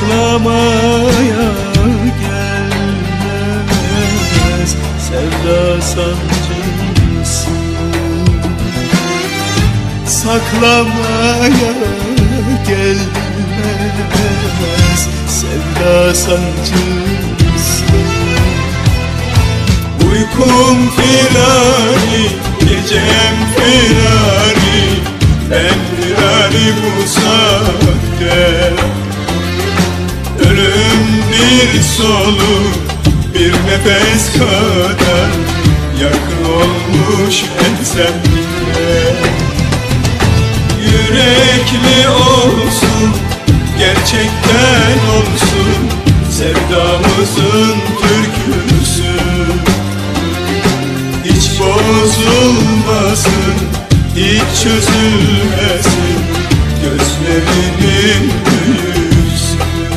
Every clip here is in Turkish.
saklamaya gelmez sevda sancısı. Saklamaya gelmez sevda sancısı. Uykum firari, gecem firari, ben firari bu saatte. Ölüm bir soluk, bir nefes kadar yakın olmuş ensemde. Yürekli olsun, gerçekten olsun sevdamızın türküsü. Hiç bozulmasın, hiç çözülmesin gözlerinin büyüsü.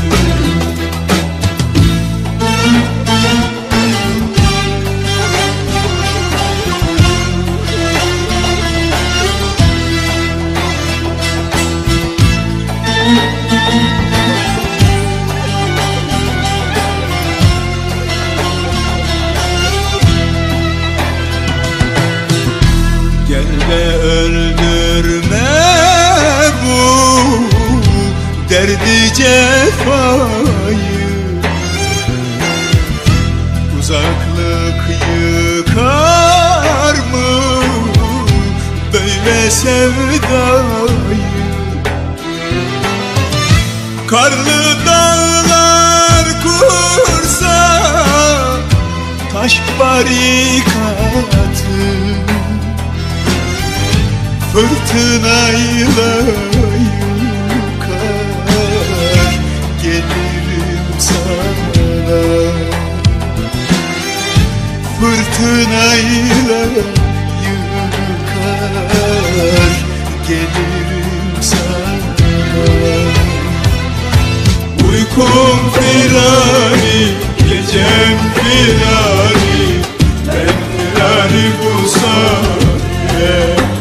Gel ve öldürme bu derdi cefayı. Uzaklık yıkar mı böyle sevdayı? Karlı dağlar kursa taş barikatı, fırtınayla yıkar gelirim sana. Fırtınayla yıkar gelirim sana. Uykum firari, gecem firari, ben firari bu saatte.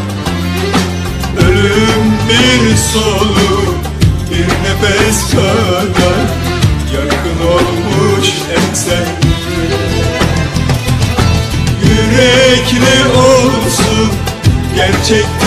Ölüm bir soluk, bir nefes kadar yakın olmuş ensemde. Yürekli olsun, gerçekten